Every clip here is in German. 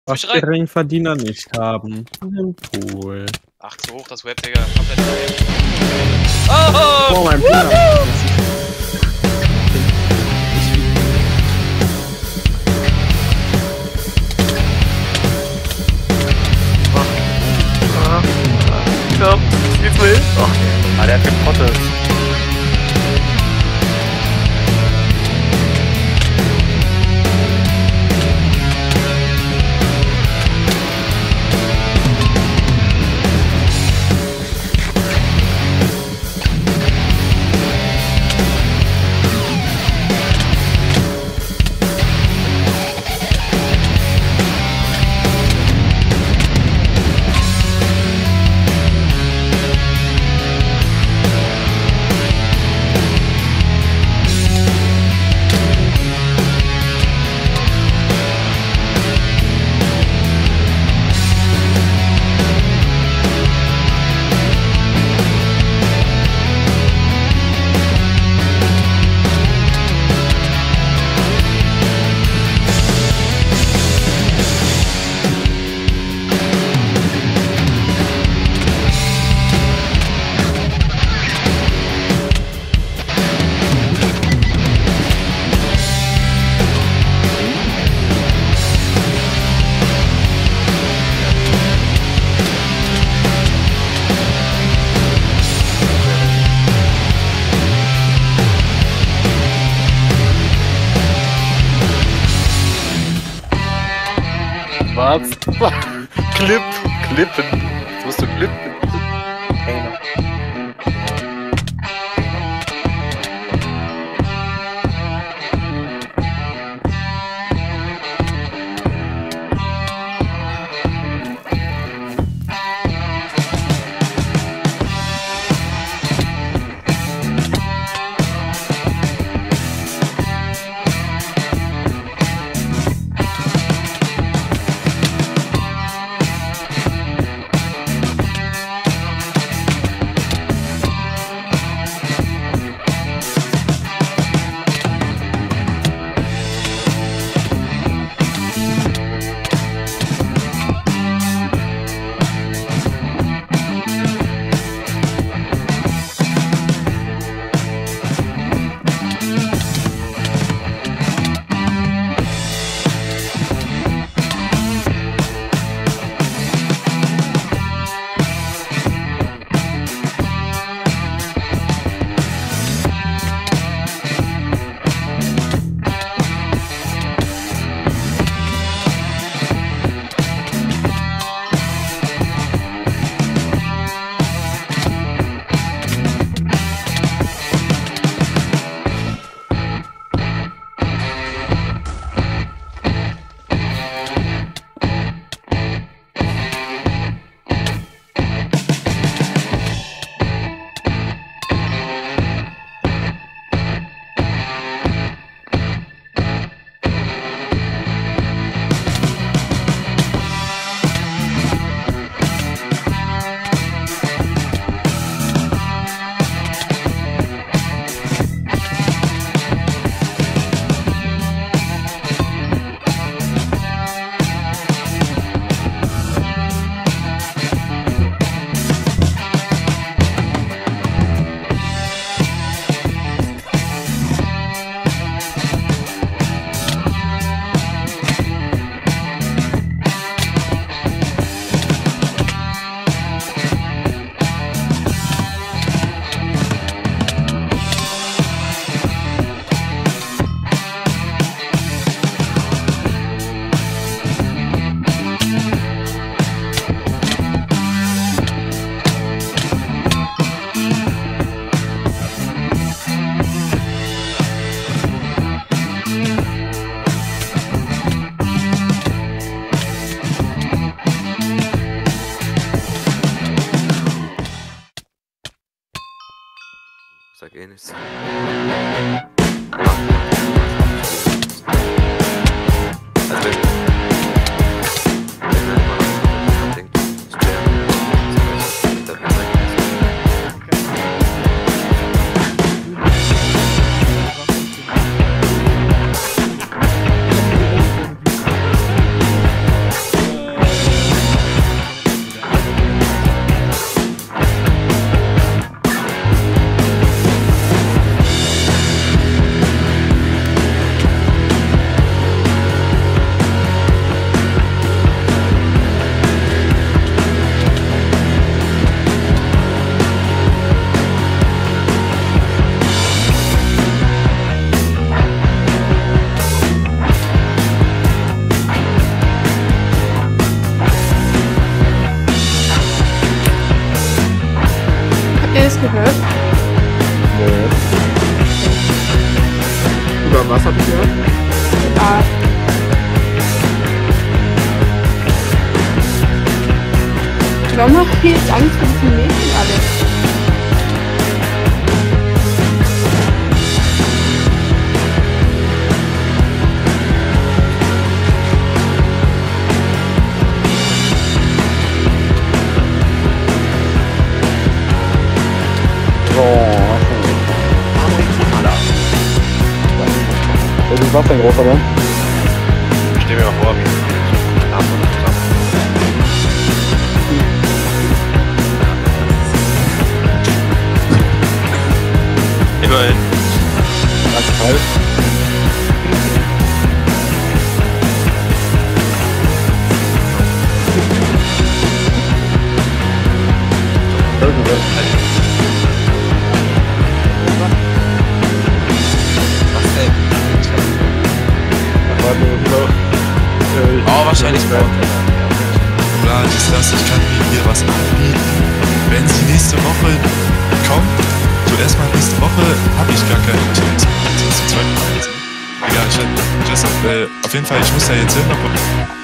Was Fischerei. Geringverdiener nicht haben. Im Pool. Ach, zu hoch das Web, Digga. Komplett daneben. Oh, mein Bruder. Ja, geht's mal hin? Ach, der hat gepottet. Was? Klippen. Jetzt musst du klippen. Keiner. Sag eh nichts. Also wenn er immer noch denkt, dann sag ich nichts. Habt ihr das gehört? Über was habt ihr gehört? Ja. Warum macht ihr jetzt Angst vor diesem Mädchen alles? Welches war dein großer Mann? Ich stell mir mal vor, wie ich Namen und zusammen. Immerhin. Ganz kalt. Oh, wahrscheinlich morgen. Oder ich kann mir was anbieten. Wenn sie nächste Woche kommt, so erstmal nächste Woche habe ich gar keine Interesse. Das ist zum zweiten Mal jetzt. Egal, auf jeden Fall, ich muss da jetzt hin, aber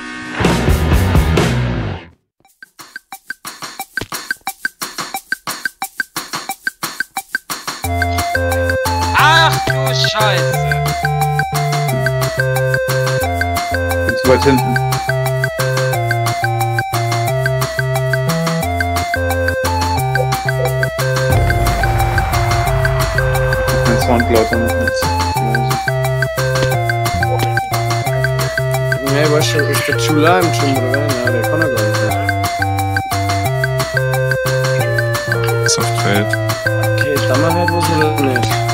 Ach du Scheiße. Zu weit hinten. Mein Soundleute noch mit. Nee, weißt du, ist der Chula im Chumra, ja, der kann er gar nicht. Softfeld. Okay, dann mal halt was oder nicht.